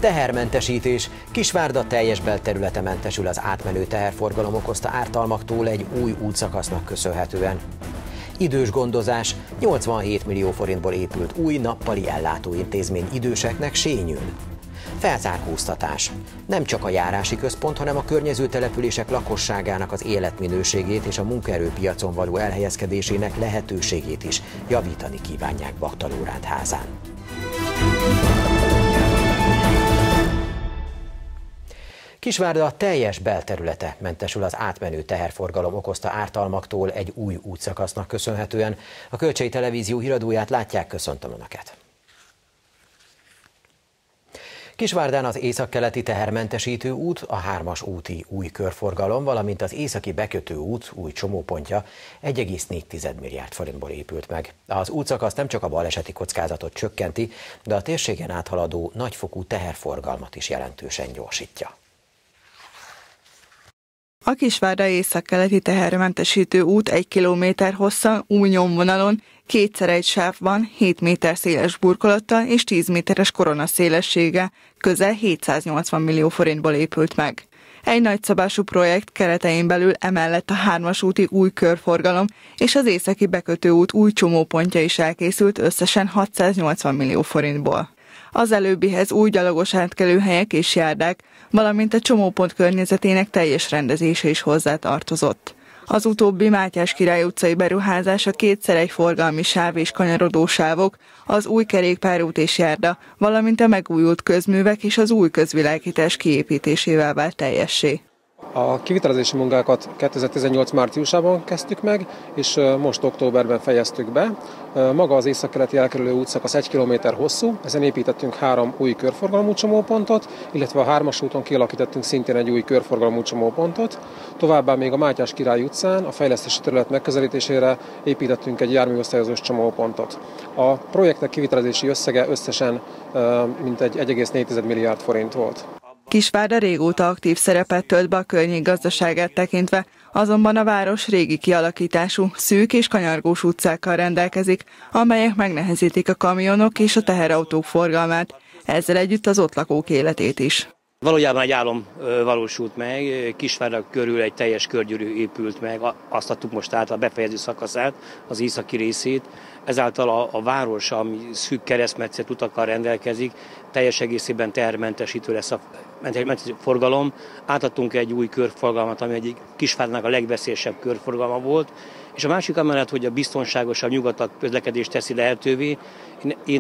Tehermentesítés. Kisvárda teljes belterülete mentesül az átmenő teherforgalom okozta ártalmaktól egy új útszakasznak köszönhetően. Idős gondozás. 87 millió forintból épült új nappali ellátóintézmény időseknek Sényőn. Felzárkóztatás. Nem csak a járási központ, hanem a környező települések lakosságának az életminőségét és a munkaerőpiacon való elhelyezkedésének lehetőségét is javítani kívánják Baktalórándházán. Kisvárda teljes belterülete mentesül az átmenő teherforgalom okozta ártalmaktól egy új útszakasznak köszönhetően. A Kölcsei Televízió híradóját látják, köszöntöm Önöket! Kisvárdán az északkeleti tehermentesítő út, a 3-as úti új körforgalom, valamint az északi bekötő út új csomópontja 1,4 milliárd forintból épült meg. Az útszakasz nem csak a baleseti kockázatot csökkenti, de a térségen áthaladó nagyfokú teherforgalmat is jelentősen gyorsítja. A Kisvárda északkeleti tehermentesítő út 1 kilométer hosszan, új nyomvonalon, 2x1 sávban, 7 méter széles burkolattal és 10 méteres koronaszélessége közel 780 millió forintból épült meg. Egy nagyszabású projekt keretein belül emellett a 3-as úti új körforgalom és az északi bekötő út új csomópontja is elkészült összesen 680 millió forintból. Az előbbihez új gyalogos átkelőhelyek és járdák, valamint a csomópont környezetének teljes rendezése is hozzátartozott. Az utóbbi Mátyás Király utcai beruházás a 2x1 forgalmi sáv és kanyarodósávok, az új kerékpárút és járda, valamint a megújult közművek és az új közvilágítás kiépítésével vált teljessé. A kivitelezési munkákat 2018 márciusában kezdtük meg, és most októberben fejeztük be. Maga az északkeleti elkerülő útszakasz 1 kilométer hosszú, ezen építettünk 3 új körforgalmú csomópontot, illetve a 3-as úton kialakítottunk szintén egy új körforgalmú csomópontot. Továbbá még a Mátyás Király utcán a fejlesztési terület megközelítésére építettünk egy járműosztályozós csomópontot. A projektek kivitelezési összege összesen mintegy 1,4 milliárd forint volt. Kisvárda régóta aktív szerepet tölt be a környék gazdaságát tekintve, azonban a város régi kialakítású, szűk és kanyargós utcákkal rendelkezik, amelyek megnehezítik a kamionok és a teherautók forgalmát, ezzel együtt az ott lakók életét is. Valójában egy álom valósult meg, Kisvárda körül egy teljes körgyűrű épült meg, azt adtuk most át a befejező szakaszát, az északi részét. Ezáltal a város, ami szűk keresztmetszett utakkal rendelkezik, teljes egészében tehermentesítő lesz a forgalom. Átadtunk egy új körforgalmat, ami egyik Kisvárdának a legveszélyesebb körforgalma volt, és a másik amellett, hogy a biztonságosabb nyugatak közlekedést teszi lehetővé, én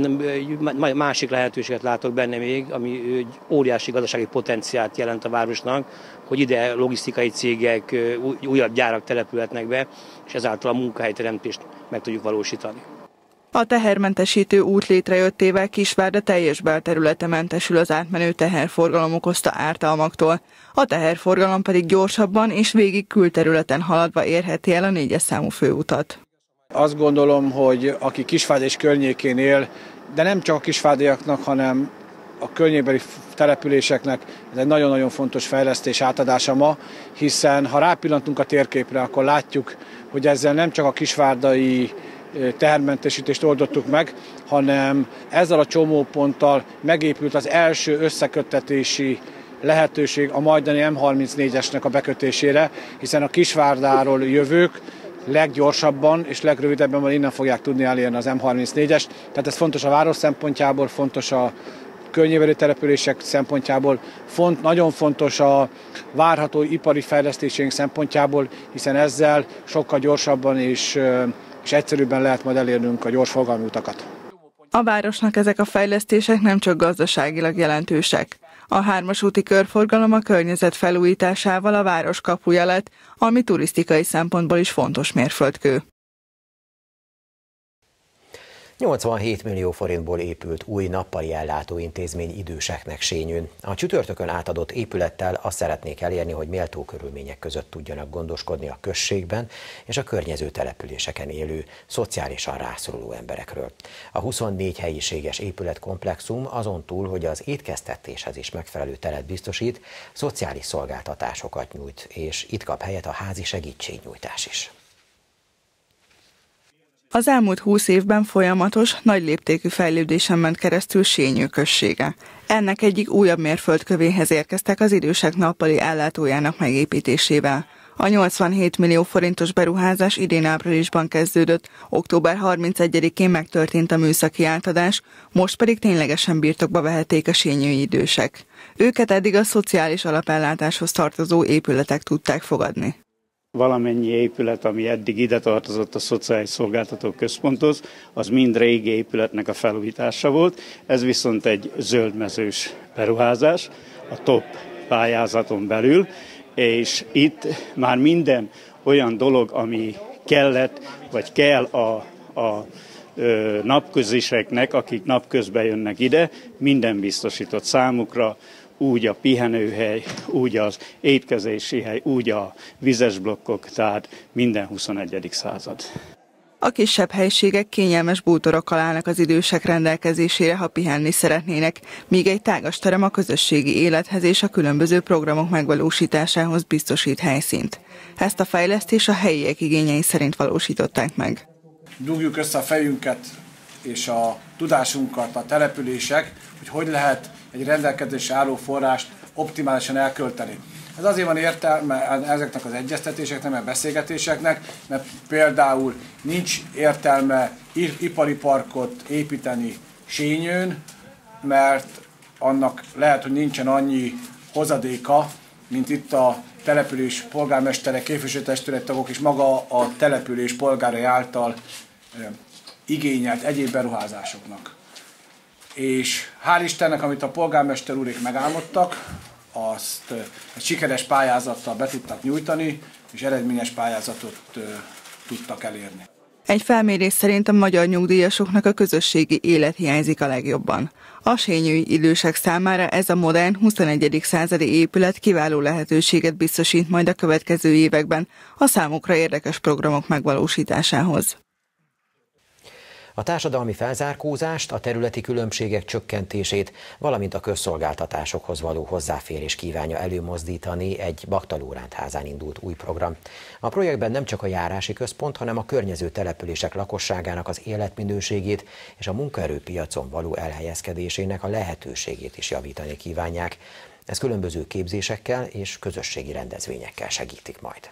másik lehetőséget látok benne még, ami óriási gazdasági potenciált jelent a városnak, hogy ide logisztikai cégek, újabb gyárak települhetnek be, és ezáltal a munkahelyteremtést meg tudjuk valósítani. A tehermentesítő út létrejöttével Kisvárda teljes belterülete mentesül az átmenő teherforgalom okozta ártalmaktól. A teherforgalom pedig gyorsabban és végig külterületen haladva érheti el a 4-es számú főutat. Azt gondolom, hogy aki Kisvárda és környékén él, de nem csak a kisvárdaiaknak, hanem a környékbeli településeknek ez egy nagyon-nagyon fontos fejlesztés átadása ma, hiszen ha rápillantunk a térképre, akkor látjuk, hogy ezzel nem csak a kisvárdai tehermentesítést oldottuk meg, hanem ezzel a csomóponttal megépült az első összeköttetési lehetőség a majdani M34-esnek a bekötésére, hiszen a Kisvárdáról jövők leggyorsabban és legrövidebben innen fogják tudni elérni az M34-est. Tehát ez fontos a város szempontjából, fontos a környékbeli települések szempontjából, nagyon fontos a várható ipari fejlesztésénk szempontjából, hiszen ezzel sokkal gyorsabban és egyszerűbben lehet majd elérnünk a gyorsforgalmi utakat. A városnak ezek a fejlesztések nem csak gazdaságilag jelentősek. A 3-as úti körforgalom a környezet felújításával a város kapuja lett, ami turisztikai szempontból is fontos mérföldkő. 87 millió forintból épült új nappali ellátóintézmény időseknek Sényőn. A csütörtökön átadott épülettel azt szeretnék elérni, hogy méltó körülmények között tudjanak gondoskodni a községben és a környező településeken élő, szociálisan rászoruló emberekről. A 24 helyiséges épületkomplexum azon túl, hogy az étkeztetéshez is megfelelő teret biztosít, szociális szolgáltatásokat nyújt, és itt kap helyet a házi segítségnyújtás is. Az elmúlt 20 évben folyamatos, nagy léptékű fejlődésen ment keresztül Sényő községe. Ennek egyik újabb mérföldkövéhez érkeztek az idősek nappali ellátójának megépítésével. A 87 millió forintos beruházás idén áprilisban kezdődött, október 31-én megtörtént a műszaki átadás, most pedig ténylegesen birtokba vehették a sényői idősek. Őket eddig a szociális alapellátáshoz tartozó épületek tudták fogadni. Valamennyi épület, ami eddig ide tartozott a Szociális Szolgáltatók Központhoz, az mind régi épületnek a felújítása volt. Ez viszont egy zöldmezős beruházás a TOP pályázaton belül, és itt már minden olyan dolog, ami kellett, vagy kell a napköziseknek, akik napközben jönnek ide, minden biztosított számukra, úgy a pihenőhely, úgy az étkezési hely, úgy a vizes blokkok, tehát minden 21. század. A kisebb helységek kényelmes bútorokkal állnak az idősek rendelkezésére, ha pihenni szeretnének, míg egy tágas terem a közösségi élethez és a különböző programok megvalósításához biztosít helyszínt. Ezt a fejlesztést a helyiek igényei szerint valósították meg. Dugjuk össze a fejünket és a tudásunkat a települések, hogy lehet egy rendelkezésre álló forrást optimálisan elkölteni. Ez azért van értelme ezeknek az egyeztetéseknek, meg beszélgetéseknek, mert például nincs értelme ipari parkot építeni Sényőn, mert annak lehet, hogy nincsen annyi hozadéka, mint itt a település polgármestere, képviselőtestülettagok és maga a település polgárai által igényelt egyéb beruházásoknak. És hál' Istennek, amit a polgármester úrék megálmodtak, azt egy sikeres pályázattal be tudtak nyújtani, és eredményes pályázatot tudtak elérni. Egy felmérés szerint a magyar nyugdíjasoknak a közösségi élet hiányzik a legjobban. A sényői idősek számára ez a modern 21. századi épület kiváló lehetőséget biztosít majd a következő években a számukra érdekes programok megvalósításához. A társadalmi felzárkózást, a területi különbségek csökkentését, valamint a közszolgáltatásokhoz való hozzáférés kívánja előmozdítani egy Bakta Lóránt házán indult új program. A projektben nem csak a járási központ, hanem a környező települések lakosságának az életminőségét és a munkaerőpiacon való elhelyezkedésének a lehetőségét is javítani kívánják. Ez különböző képzésekkel és közösségi rendezvényekkel segítik majd.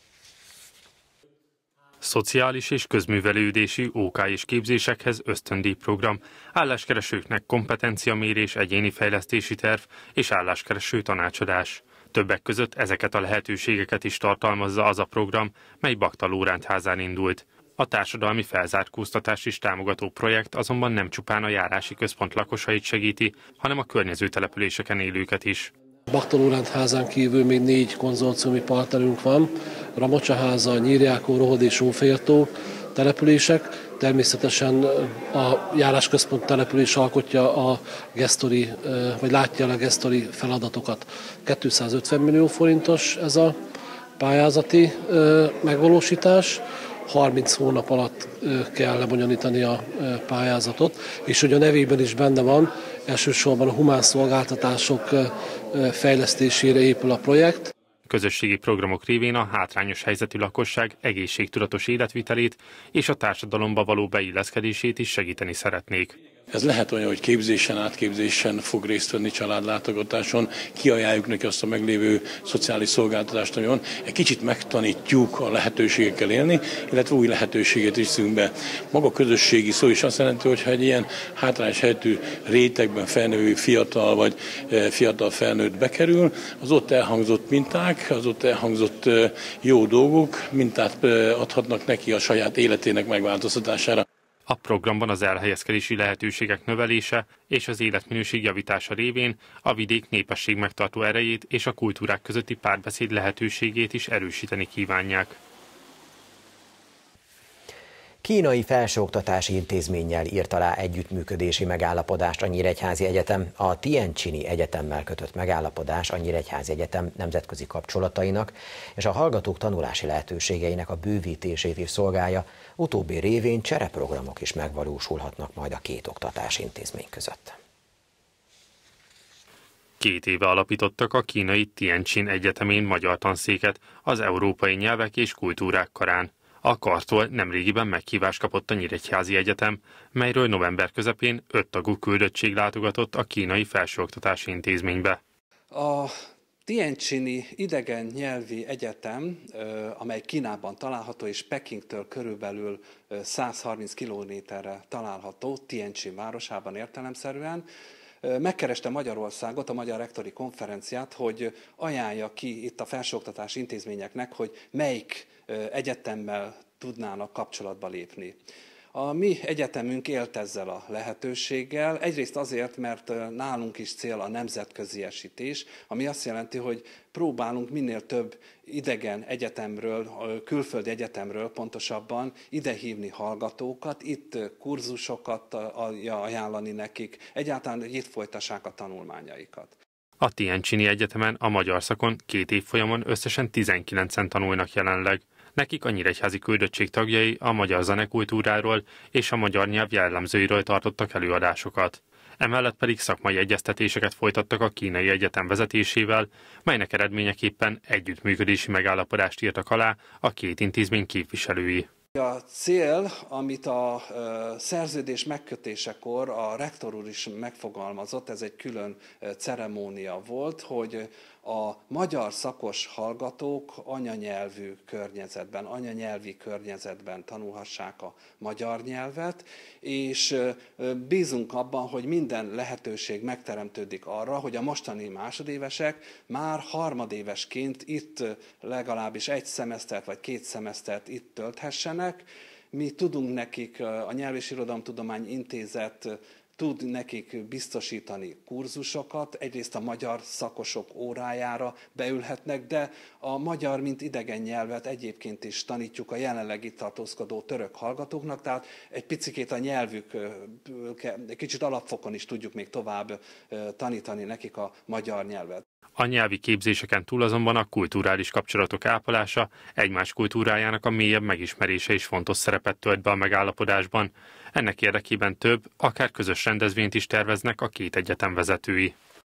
Szociális és közművelődési OK és képzésekhez ösztöndíjprogram, álláskeresőknek kompetenciamérés, egyéni fejlesztési terv és álláskereső tanácsadás. Többek között ezeket a lehetőségeket is tartalmazza az a program, mely Bakta Lóránt házán indult. A társadalmi felzárkóztatás is támogató projekt azonban nem csupán a járási központ lakosait segíti, hanem a környező településeken élőket is. Bakta Lóránt házán kívül még 4 konzorciumi partnerünk van, Ramocsaháza, Nyírjákó, Rohod és Ófértó települések. Természetesen a járásközpont település alkotja a gesztori, vagy látja el a gesztori feladatokat. 250 millió forintos ez a pályázati megvalósítás. 30 hónap alatt kell lebonyolítani a pályázatot, és hogy a nevében is benne van, elsősorban a humán szolgáltatások fejlesztésére épül a projekt. Közösségi programok révén a hátrányos helyzetű lakosság egészségtudatos életvitelét és a társadalomba való beilleszkedését is segíteni szeretnék. Ez lehet olyan, hogy képzésen, átképzésen fog részt venni, családlátogatáson, kiajánljuk neki azt a meglévő szociális szolgáltatást, ami van. Egy kicsit megtanítjuk a lehetőségekkel élni, illetve új lehetőséget is szünk be. Maga közösségi szó is azt jelenti, hogy ha egy ilyen hátrányos helyzetű rétegben felnövő fiatal vagy fiatal felnőtt bekerül, az ott elhangzott minták, az ott elhangzott jó dolgok mintát adhatnak neki a saját életének megváltoztatására. A programban az elhelyezkedési lehetőségek növelése és az életminőség javítása révén a vidék népesség megtartó erejét és a kultúrák közötti párbeszéd lehetőségét is erősíteni kívánják. Kínai felsőoktatási intézménnyel írt alá együttműködési megállapodást a Nyíregyházi Egyetem. A Tientsin Egyetemmel kötött megállapodás a Nyíregyházi Egyetem nemzetközi kapcsolatainak és a hallgatók tanulási lehetőségeinek a bővítését is szolgálja, utóbbi révén csereprogramok is megvalósulhatnak majd a két oktatási intézmény között. 2 éve alapítottak a kínai Tientsin Egyetemén magyar tanszéket az európai nyelvek és kultúrák karán. A kartól nemrégiben meghívást kapott a Nyíregyházi Egyetem, melyről november közepén 5 tagú küldöttség látogatott a kínai felsőoktatási intézménybe. A Tianjini idegen nyelvi egyetem, amely Kínában található, és Pekingtől körülbelül 130 kilométerre található, Tianjin városában értelemszerűen, megkereste Magyarországot, a Magyar Rektori Konferenciát, hogy ajánlja ki itt a felsőoktatási intézményeknek, hogy melyik egyetemmel tudnának kapcsolatba lépni. A mi egyetemünk élt ezzel a lehetőséggel, egyrészt azért, mert nálunk is cél a nemzetköziesítés, ami azt jelenti, hogy próbálunk minél több idegen egyetemről, külföldi egyetemről pontosabban idehívni hallgatókat, itt kurzusokat ajánlani nekik, egyáltalán, hogy itt folytassák a tanulmányaikat. A Tianjini Egyetemen a magyar szakon 2 évfolyamon összesen 19-en tanulnak jelenleg. Nekik a nyíregyházi küldöttség tagjai a magyar zenekultúráról és a magyar nyelv jellemzőiről tartottak előadásokat. Emellett pedig szakmai egyeztetéseket folytattak a kínai egyetem vezetésével, melynek eredményeképpen együttműködési megállapodást írtak alá a 2 intézmény képviselői. A cél, amit a szerződés megkötésekor a rektor úr is megfogalmazott, ez egy külön ceremónia volt, hogy a magyar szakos hallgatók anyanyelvi környezetben tanulhassák a magyar nyelvet, és bízunk abban, hogy minden lehetőség megteremtődik arra, hogy a mostani másodévesek már harmadévesként itt legalábbis 1 szemesztert vagy 2 szemesztert itt tölthessenek. Mi tudunk nekik, a Nyelv és Irodalomtudományi Intézet tud nekik biztosítani kurzusokat, egyrészt a magyar szakosok órájára beülhetnek, de a magyar, mint idegen nyelvet egyébként is tanítjuk a jelenleg itt tartózkodó török hallgatóknak, tehát egy picikét a nyelvük, egy kicsit alapfokon is tudjuk még tovább tanítani nekik a magyar nyelvet. A nyelvi képzéseken túl azonban a kulturális kapcsolatok ápolása, egymás kultúrájának a mélyebb megismerése is fontos szerepet tölt be a megállapodásban. Ennek érdekében több, akár közös rendezvényt is terveznek a 2 egyetem vezetői.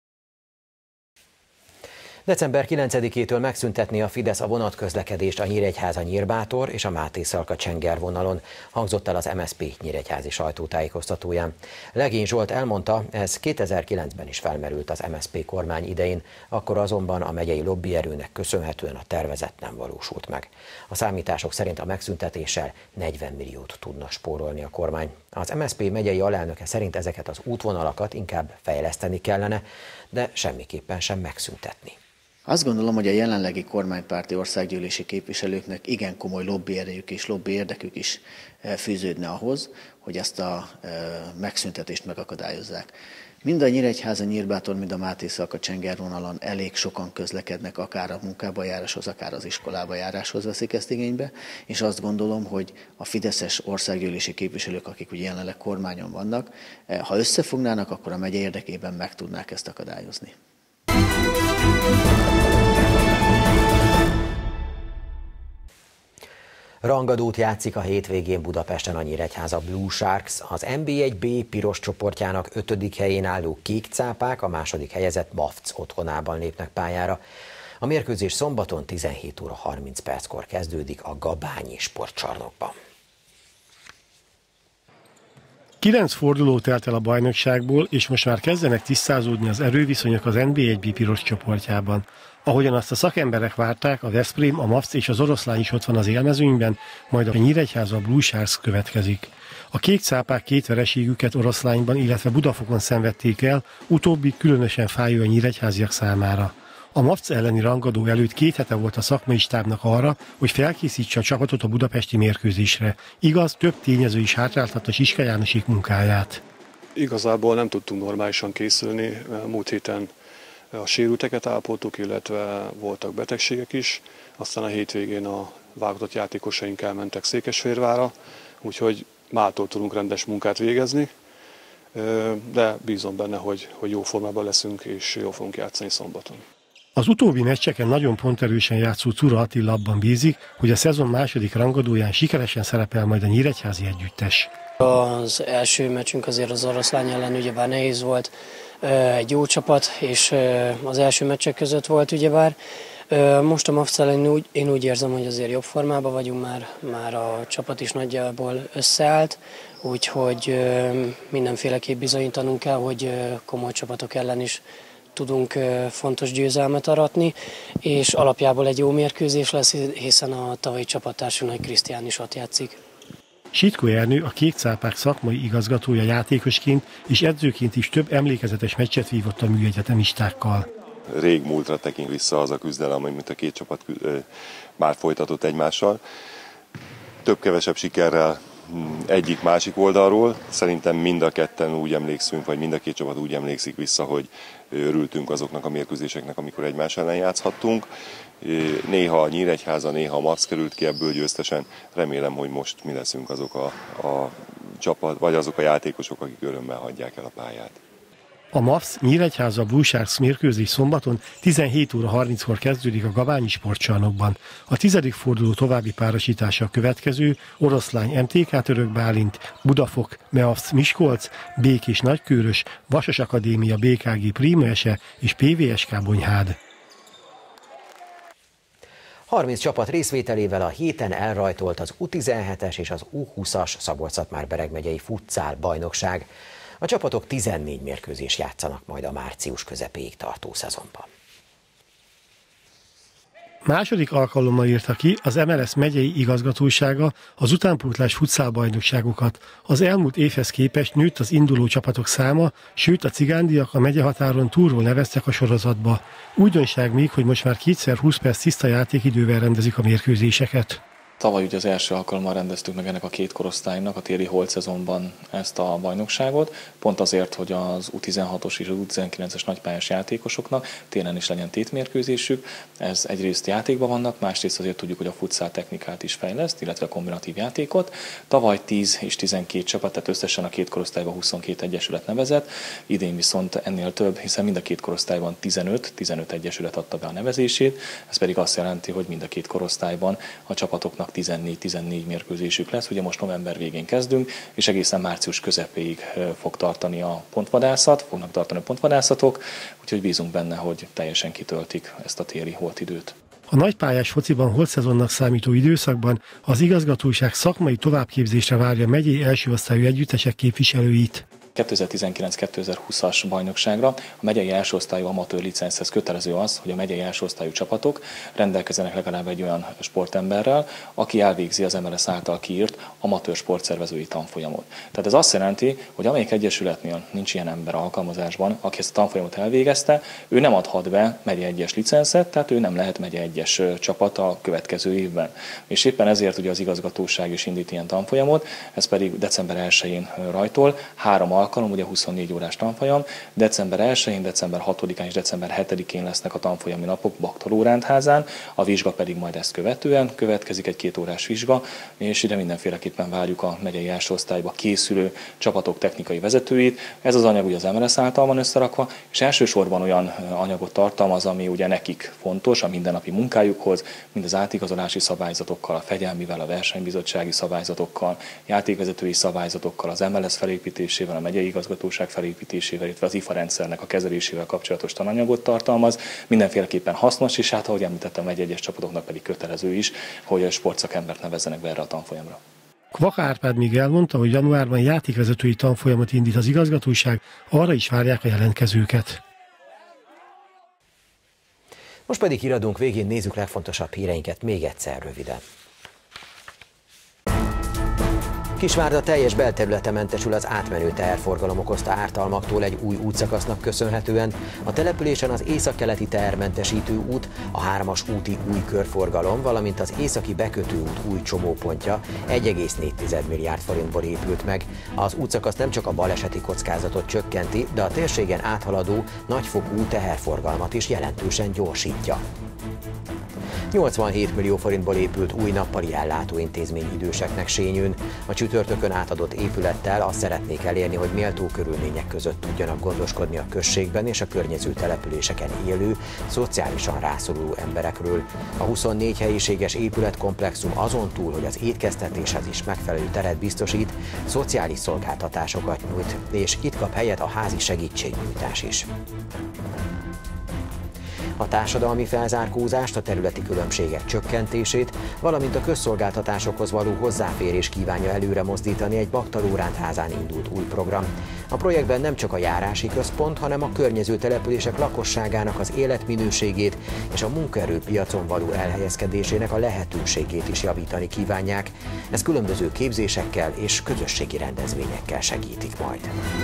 December 9-től megszüntetné a Fidesz a vonatközlekedést a Nyíregyháza-Nyírbátor és a Máté-Szalka-Csenger vonalon, hangzott el az MSZP nyíregyházi sajtótájékoztatóján. Legény Zsolt elmondta, ez 2009-ben is felmerült az MSZP kormány idején, akkor azonban a megyei lobbyerőnek köszönhetően a tervezet nem valósult meg. A számítások szerint a megszüntetéssel 40 milliót tudna spórolni a kormány. Az MSZP megyei alelnöke szerint ezeket az útvonalakat inkább fejleszteni kellene, de semmiképpen sem megszüntetni. Azt gondolom, hogy a jelenlegi kormánypárti országgyűlési képviselőknek igen komoly lobbyerejük és lobby érdekük is fűződne ahhoz, hogy ezt a megszüntetést megakadályozzák. Mind a Nyíregyháza-Nyírbátor, mind a Máté-Szalka-Csenger vonalon elég sokan közlekednek, akár a munkába járáshoz, akár az iskolába járáshoz veszik ezt igénybe, és azt gondolom, hogy a fideszes országgyűlési képviselők, akik ugye jelenleg kormányon vannak, ha összefognának, akkor a megye érdekében meg tudnák ezt akadályozni. Rangadót játszik a hétvégén Budapesten a Nyíregyháza Blue Sharks. Az NB1B piros csoportjának 5. helyén álló kék cápák a 2. helyezett MAFC otthonában lépnek pályára. A mérkőzés szombaton 17 óra 30 perckor kezdődik a Gabányi sportcsarnokban. 9 forduló telt el a bajnokságból, és most már kezdenek tisztázódni az erőviszonyok az NB1B piros csoportjában. Ahogyan azt a szakemberek várták, a Veszprém, a MAFC és az Oroszlány is ott van az élmezőnyben, majd a Nyíregyháza Blue Sharks következik. A kék cápák 2 vereségüket Oroszlányban, illetve Budafokon szenvedték el, utóbbi különösen fájó a nyíregyháziak számára. A MAFC elleni rangadó előtt 2 hete volt a szakmai stábnak arra, hogy felkészítse a csapatot a budapesti mérkőzésre. Igaz, több tényező is hátráltatta Siska Jánosék munkáját. Igazából nem tudtunk normálisan készülni. Múlt héten a sérülteket ápoltuk, illetve voltak betegségek is. Aztán a hétvégén a válogatott játékosaink elmentek Székesfehérvárra, úgyhogy mától tudunk rendes munkát végezni. De bízom benne, hogy jó formában leszünk, és jól fogunk játszani szombaton. Az utóbbi meccseken nagyon ponterősen játszó Czura Attila abban bízik, hogy a szezon 2. rangadóján sikeresen szerepel majd a nyíregyházi együttes. Az első meccsünk azért az Oroszlány ellen ugyebár nehéz volt, egy jó csapat, és az első meccsek között volt ugyebár. Most a MAFC ellen én úgy érzem, hogy azért jobb formában vagyunk, már a csapat is nagyjából összeállt, úgyhogy mindenféleképp bizonyítanunk kell, hogy komoly csapatok ellen is tudunk fontos győzelmet aratni, és alapjából egy jó mérkőzés lesz, hiszen a tavalyi csapattársunk Nagy Krisztián is ott játszik. Sitkó Ernő, a Kékcápák szakmai igazgatója játékosként és edzőként is több emlékezetes meccset vívott a műegyetemistákkal. Régmúltra tekint vissza az a küzdelem, amit a két csapat már folytatott egymással. Több-kevesebb sikerrel egyik-másik oldalról. Szerintem mind a ketten úgy emlékszünk, vagy mind a két csapat úgy emlékszik vissza, hogy örültünk azoknak a mérkőzéseknek, amikor egymás ellen játszhattunk. Néha a Nyíregyháza, néha a MAFC került ki ebből győztesen. Remélem, hogy most mi leszünk azok a csapat, vagy azok a játékosok, akik örömmel hagyják el a pályát. A MAFC Nyíregyháza Blue Sharks mérkőzés szombaton 17 óra 30-kor kezdődik a Gabányi sportcsarnokban. A 10. forduló további párosítása a következő: Oroszlány MTK Török Bálint, Budafok MeAFC Miskolc, Békés Nagykőrös, Vasas Akadémia BKG Prímese és PVSK Bonyhád. 30 csapat részvételével a héten elrajtolt az U17-es és az U20-as Szabolcs-Szatmár-Bereg megyei futsal bajnokság. A csapatok 14 mérkőzést játszanak majd a március közepéig tartó szezonban. Második alkalommal írta ki az MLS megyei igazgatósága az utánpótlás futszálbajnokságokat. Az elmúlt évhez képest nőtt az induló csapatok száma, sőt a cigándiak a megyehatáron túlról neveztek a sorozatba. Újdonság még, hogy most már 2x20 perc tiszta játékidővel rendezik a mérkőzéseket. Tavaly ugye az első alkalommal rendeztük meg ennek a két korosztálynak a téli holt szezonban ezt a bajnokságot, pont azért, hogy az U16-os és az U19-es nagypályás játékosoknak télen is legyen tétmérkőzésük. Ez egyrészt játékban vannak, másrészt azért tudjuk, hogy a futsal technikát is fejleszt, illetve kombinatív játékot. Tavaly 10 és 12 csapat, tehát összesen a két korosztályban 22 egyesület nevezett, idén viszont ennél több, hiszen mind a két korosztályban 15 egyesület adta be a nevezését, ez pedig azt jelenti, hogy mind a két korosztályban a csapatoknak 14 mérkőzésük lesz. Ugye most november végén kezdünk, és egészen március közepéig fognak tartani a pontvadászatok, úgyhogy bízunk benne, hogy teljesen kitöltik ezt a téli holtidőt. A nagypályás fociban holtszezonnak számító időszakban az igazgatóság szakmai továbbképzésre várja megyei első osztályú együttesek képviselőit. 2019-2020-as bajnokságra a megyei elsőosztályú amatőr licenszhez kötelező az, hogy a megyei elsőosztályú csapatok rendelkezzenek legalább egy olyan sportemberrel, aki elvégzi az MLS által kiírt amatőr sportszervezői tanfolyamot. Tehát ez azt jelenti, hogy amelyik egyesületnél nincs ilyen ember alkalmazásban, aki ezt a tanfolyamot elvégezte, ő nem adhat be megye 1-es licenszet, tehát ő nem lehet megye 1-es csapat a következő évben. És éppen ezért ugye az igazgatóság is indít ilyen tanfolyamot, ez pedig december 1-én rajtol, 3 alkalom, ugye 24 órás tanfolyam, december 1-én, december 6-án és december 7-én lesznek a tanfolyami napok Baktaló rendházán, a vizsga pedig majd ezt követően következik egy 2 órás vizsga, és ide mindenféleképpen várjuk a megyei első osztályba készülő csapatok technikai vezetőit. Ez az anyag ugye az MLS által van összerakva, és elsősorban olyan anyagot tartalmaz, ami ugye nekik fontos a mindennapi munkájukhoz, mind az átigazolási szabályzatokkal, a fegyelmivel, a versenybizottsági szabályzatokkal, játékvezetői szabályzatokkal, az MLS felépítésével, a megyei igazgatóság felépítésével, illetve az IFA rendszernek a kezelésével kapcsolatos tananyagot tartalmaz. Mindenféleképpen hasznos, és hát ahogy említettem, egy-egyes csapatoknak pedig kötelező is, hogy sportszakembert nevezzenek be erre a tanfolyamra. Kvak Árpád még elmondta, hogy januárban játékvezetői tanfolyamot indít az igazgatóság, arra is várják a jelentkezőket. Most pedig híradónk végén nézzük legfontosabb híreinket még egyszer röviden. Kisvárda teljes belterülete mentesül az átmenő teherforgalom okozta ártalmaktól egy új útszakasznak köszönhetően. A településen az északkeleti tehermentesítő út, a 3-as úti új körforgalom, valamint az északi bekötőút új csomópontja 1,4 milliárd forintból épült meg. Az útszakasz nem csak a baleseti kockázatot csökkenti, de a térségen áthaladó nagyfokú teherforgalmat is jelentősen gyorsítja. 87 millió forintból épült új nappali ellátóintézmény időseknek Sényőn. A csütörtökön átadott épülettel azt szeretnék elérni, hogy méltó körülmények között tudjanak gondoskodni a községben és a környező településeken élő, szociálisan rászoruló emberekről. A 24 helyiséges épületkomplexum azon túl, hogy az étkeztetéshez is megfelelő teret biztosít, szociális szolgáltatásokat nyújt, és itt kap helyet a házi segítségnyújtás is. A társadalmi felzárkózást, a területi különbségek csökkentését, valamint a közszolgáltatásokhoz való hozzáférés kívánja előre mozdítani egy baktalórándházán indult új program. A projektben nem csak a járási központ, hanem a környező települések lakosságának az életminőségét és a munkaerőpiacon való elhelyezkedésének a lehetőségét is javítani kívánják. Ez különböző képzésekkel és közösségi rendezvényekkel segítik majd.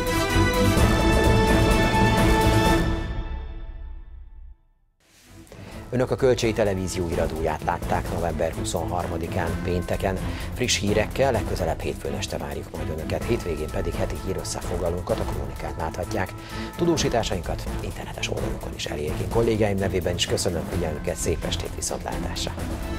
Önök a Kölcsei Televízió híradóját látták november 23-án pénteken. Friss hírekkel legközelebb hétfőn este várjuk majd Önöket, hétvégén pedig heti hírösszefoglalónkat, a Krónikát láthatják. Tudósításainkat internetes oldalunkon is elérjük. Én kollégáim nevében is köszönöm figyelmüket, szép estét, viszontlátásra!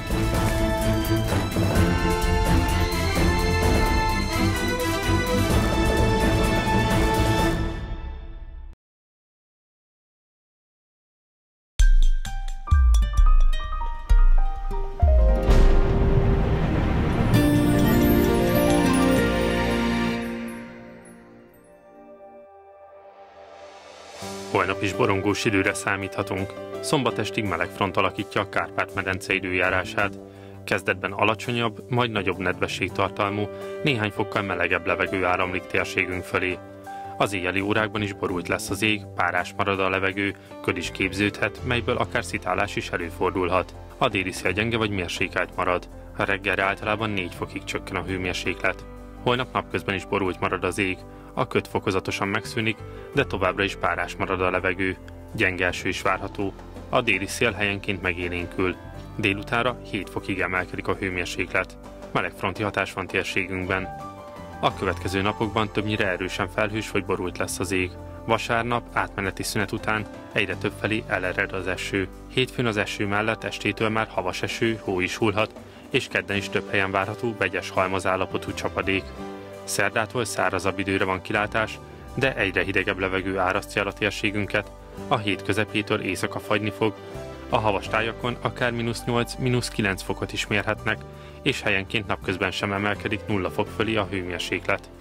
Holnap is borongós időre számíthatunk. Szombat estig meleg front alakítja a Kárpát-medence időjárását. Kezdetben alacsonyabb, majd nagyobb nedvességtartalmú, néhány fokkal melegebb levegő áramlik térségünk felé. Az éjjeli órákban is borult lesz az ég, párás marad a levegő, köd is képződhet, melyből akár szitálás is előfordulhat. A déli szél gyenge vagy mérsékelt marad. A reggelre általában 4 fokig csökken a hőmérséklet. Holnap napközben is borult marad az ég, a köd fokozatosan megszűnik, de továbbra is párás marad a levegő. Gyenge eső is várható. A déli szél helyenként megélénkül. Délutánra 7 fokig emelkedik a hőmérséklet. Meleg fronti hatás van térségünkben. A következő napokban többnyire erősen felhős vagy borult lesz az ég. Vasárnap átmeneti szünet után egyre többfelé elered az eső. Hétfőn az eső mellett estétől már havas eső, hó is hullhat, és kedden is több helyen várható vegyes halmazállapotú csapadék. Szerdától szárazabb időre van kilátás, de egyre hidegebb levegő árasztja el a térségünket, a hét közepétől éjszaka fagyni fog, a havas tájakon akár -8, -9 fokot is mérhetnek, és helyenként napközben sem emelkedik 0 fok fölé a hőmérséklet.